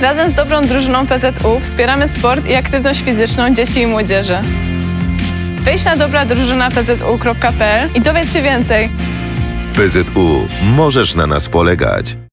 Razem z dobrą drużyną PZU wspieramy sport i aktywność fizyczną dzieci i młodzieży. Wejdź na dobradrużyna.pzu.pl i dowiedz się więcej. PZU. Możesz na nas polegać.